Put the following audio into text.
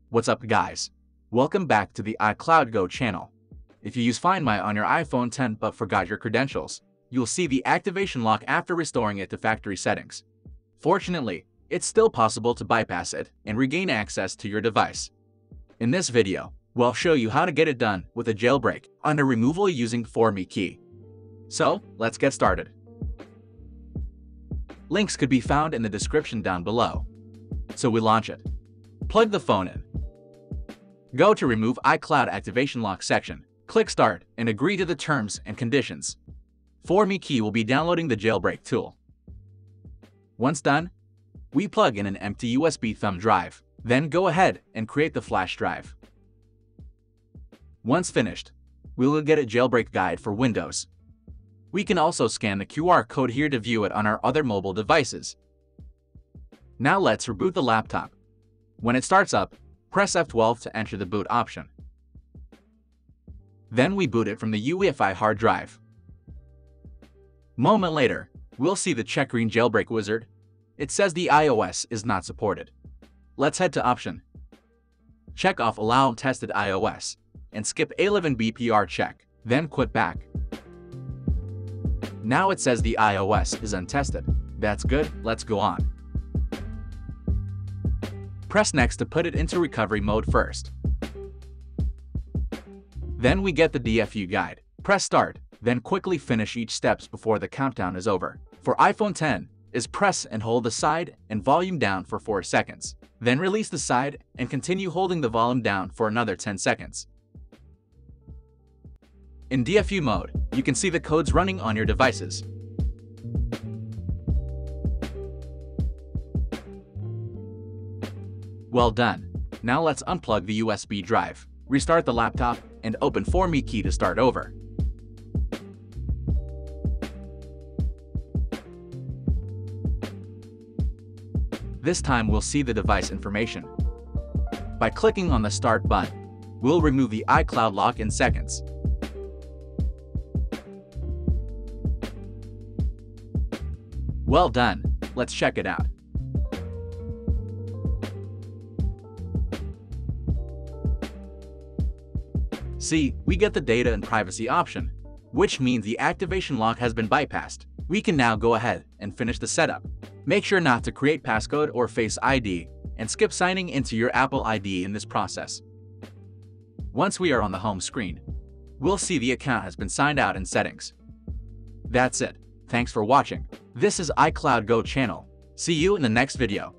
What's up guys? Welcome back to the iCloud Go channel. If you use Find My on your iPhone 10 but forgot your credentials, you'll see the activation lock after restoring it to factory settings. Fortunately, it's still possible to bypass it and regain access to your device. In this video, we'll show you how to get it done with a jailbreak under removal using For-Me key. So, let's get started. Links could be found in the description down below. So we launch it. Plug the phone in. Go to Remove iCloud Activation Lock section, click Start, and agree to the terms and conditions. For-Me key will be downloading the jailbreak tool. Once done, we plug in an empty USB thumb drive, then go ahead and create the flash drive. Once finished, we will get a jailbreak guide for Windows. We can also scan the QR code here to view it on our other mobile devices. Now let's reboot the laptop. When it starts up, press F12 to enter the boot option. Then we boot it from the UEFI hard drive. Moment later, we'll see the check green jailbreak wizard. It says the iOS is not supported. Let's head to Option. Check off Allow Untested iOS and skip A11 BPR check, then quit back. Now it says the iOS is untested. That's good, let's go on. Press Next to put it into recovery mode first. Then we get the DFU guide. Press Start, then quickly finish each steps before the countdown is over. For iPhone 10, is press and hold the side and volume down for 4 seconds. Then release the side and continue holding the volume down for another 10 seconds. In DFU mode, you can see the codes running on your devices. Well done. Now let's unplug the USB drive, restart the laptop, and open For-Me key to start over. This time we'll see the device information. By clicking on the Start button, we'll remove the iCloud lock in seconds. Well done. Let's check it out. See, we get the data and privacy option, which means the activation lock has been bypassed. We can now go ahead and finish the setup. Make sure not to create passcode or Face ID, and skip signing into your Apple ID in this process. Once we are on the home screen, we'll see the account has been signed out in settings. That's it. Thanks for watching. This is iCloud Go channel. See you in the next video.